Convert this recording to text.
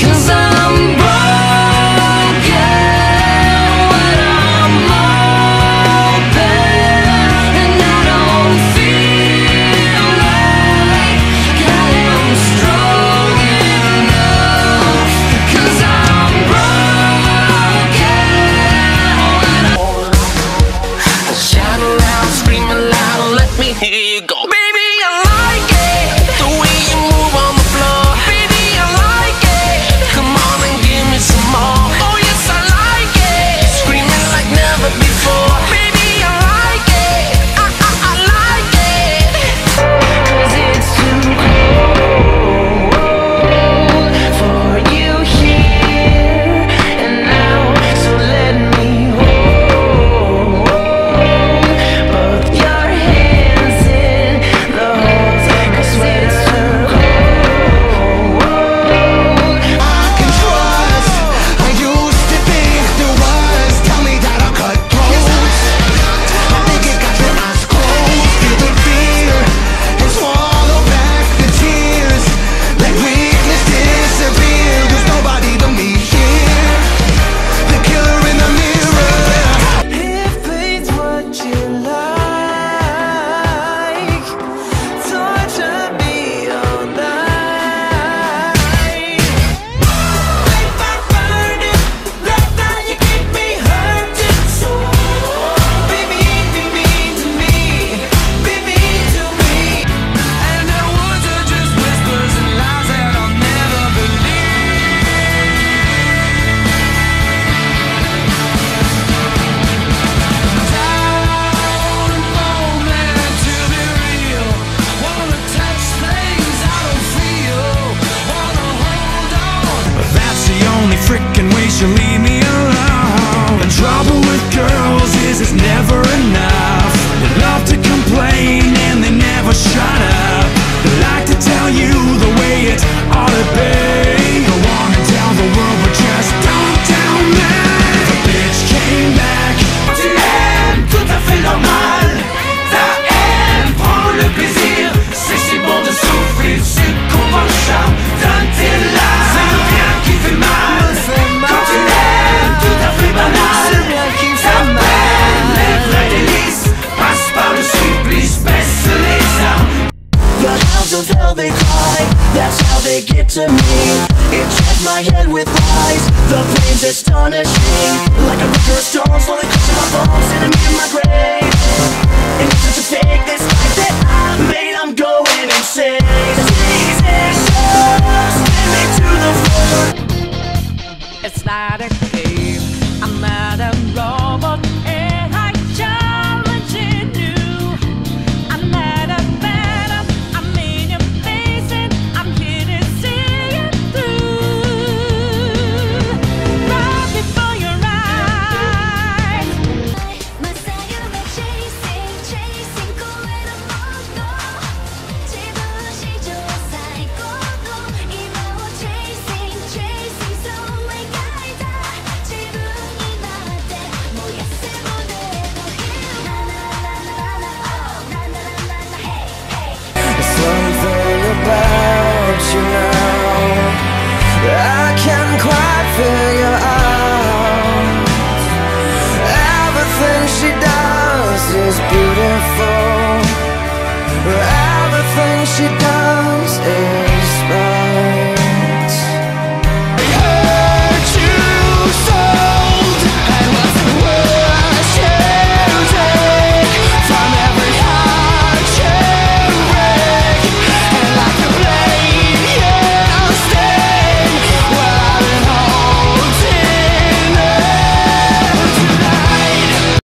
'Cause I'm broken when I'm open, and I don't feel like I am strong enough. 'Cause I'm broken when I'm shout aloud, scream aloud, let me hear you go. Baby, I like it, the way you move on the floor. Baby, I like it, come on and give me some more. Oh yes, I like it, screaming like never before. Baby, I like it, I like it. 'Cause it's too cold for you here and now, so let me hold both your hands in the holes. 'Cause it's too cold. I can trust. I used to think there was. Tell me that I'll cut throats. I think it got your eyes closed. Feel the fear and swallow back the tears. Let weakness disappear. There's nobody but me here. The killer in the mirror. If it's what you like, torture me all night. If I burn it, that's how you keep me hurting. So, be mean to me, be mean to me. And the words are just whispers and lies that I'll never believe. Down moment to be real. Wanna touch things I don't feel. Wanna hold on. That's the only frickin' way she'll leave me alone. The trouble with girls is it's never enough. They love to complain and they never shut up. They like to tell you the way it ought to be. Go on and tell the world, but just don't tell me. The bitch came back. Tu aimes, tout à fait normal. Ta haine prend le plaisir. C'est si bon de souffrir, c'est qu'on va le charme. Donne tes larmes, c'est le bien qui fait mal. Quand tu aimes, tout à fait banal. Ta peine, les vrais délices. Passe par le supplice, baisse les armes. The hounds until they cry, that's how they get to me. Inject my head with lies, the pain's astonishing. Like a river of storm, slowly crushing my bones, sending me to my grave. And it's such a fake, this life that I made, I'm going insane. Jesus, spin me to the floor. It's not a game, I'm not a robot, and I challenging you. I'm not a phantom, I'm in your face and I'm here to see it through. Right before your eyes. Masayume chasing, chasing, going among no. 自分史上最高の今を chasing, chasing, so 描いた自分になって燃やせ胸の火。なななななな、oh, ななななな、hey, hey. There's something about you now I can't quite figure out. Everything she does is beautiful. Everything she does is